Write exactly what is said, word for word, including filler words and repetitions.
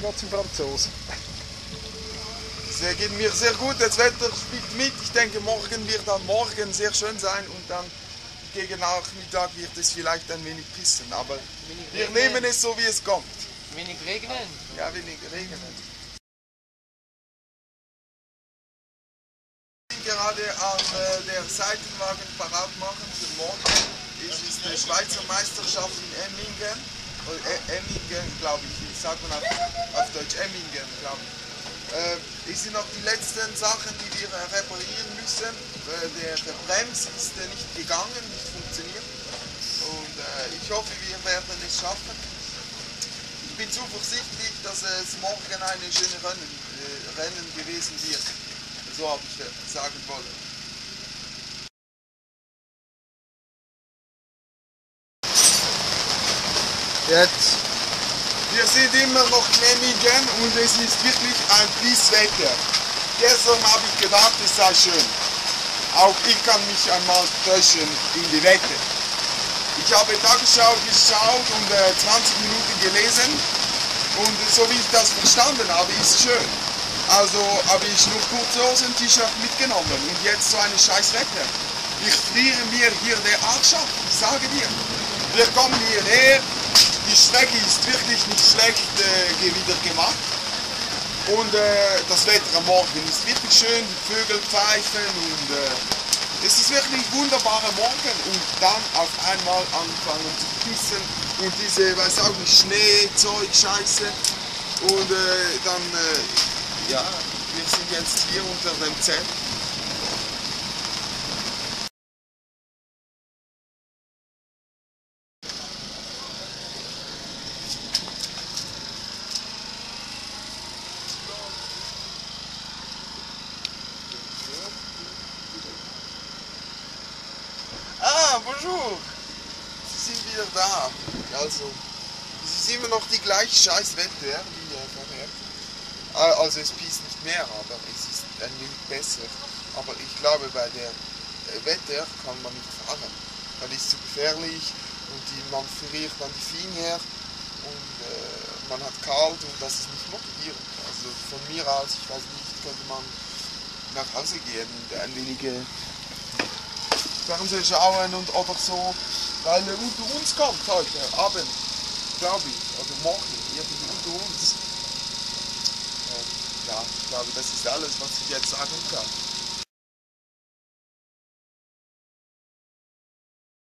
geht zum Franzosen? Es geht mir sehr gut, das Wetter spielt mit. Ich denke, morgen wird dann morgen sehr schön sein und dann gegen Nachmittag wird es vielleicht ein wenig pissen. Aber wir nehmen es so, wie es kommt. Wenig regnen? Ja, wenig regnen. Ich bin gerade an äh, der Seitenwagen parat machen für morgen. Es ist die Schweizer Meisterschaft in Emmingen. Äh, Emmingen, glaube ich. Ich sage mal auf, auf Deutsch Emmingen, glaube ich. Äh, es sind noch die letzten Sachen, die wir äh, reparieren müssen. Äh, der, der Brems ist äh, nicht gegangen, nicht funktioniert. Und äh, ich hoffe, wir werden es schaffen. Ich bin zuversichtlich, dass es morgen eine schöne Rennen, äh, Rennen gewesen wird. So habe ich äh, sagen wollen. Jetzt. Wir sind immer noch in Emmingen und es ist wirklich ein Pisswetter. Gestern habe ich gedacht, es sei schön. Auch ich kann mich einmal täuschen in die Wette. Ich habe Tagesschau geschaut und äh, zwanzig Minuten gelesen und so wie ich das verstanden habe, ist es schön. Also habe ich nur kurze Hosen, T-Shirt mitgenommen und jetzt so eine scheiß Wetter. Ich friere mir hier der Arsch ab, ich sage dir. Wir kommen hierher. Die Strecke ist wirklich nicht schlecht äh, wieder gemacht und äh, das Wetter am Morgen ist wirklich schön, die Vögel pfeifen und äh, es ist wirklich ein wunderbarer Morgen und dann auf einmal anfangen zu pissen und diese, weiß auch nicht, Schnee, Zeug, Scheiße und äh, dann, äh, ja, wir sind jetzt hier unter dem Zelt. Ah, bonjour! Sie sind wieder da. Also, es ist immer noch die gleiche scheiß Wetter wie äh, vorher. Also es pisst nicht mehr, aber es ist ein wenig besser. Aber ich glaube, bei der äh, Wetter kann man nicht fahren. Weil es ist zu gefährlich und die, man friert dann die Finger und äh, man hat kalt und das ist nicht motivierend. Also von mir aus, ich weiß nicht, könnte man nach Hause gehen und ein wenig äh, Fernsehen schauen und oder so, weil er unter uns kommt heute Abend, glaube ich, oder morgen, irgendwie unter uns. Und ja, ich glaube, das ist alles, was ich jetzt sagen kann.